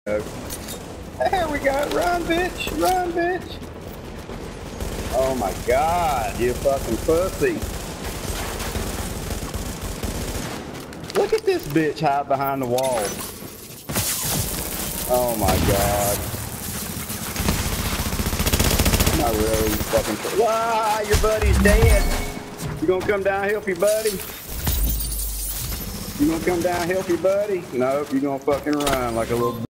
There we go. Run, bitch. Run, bitch. Oh my God, you fucking pussy. Look at this bitch hide behind the wall. Oh my God. Not really fucking. Ah, your buddy's dead. You gonna come down and help your buddy? You gonna come down and help your buddy? Nope, you gonna fucking run like a little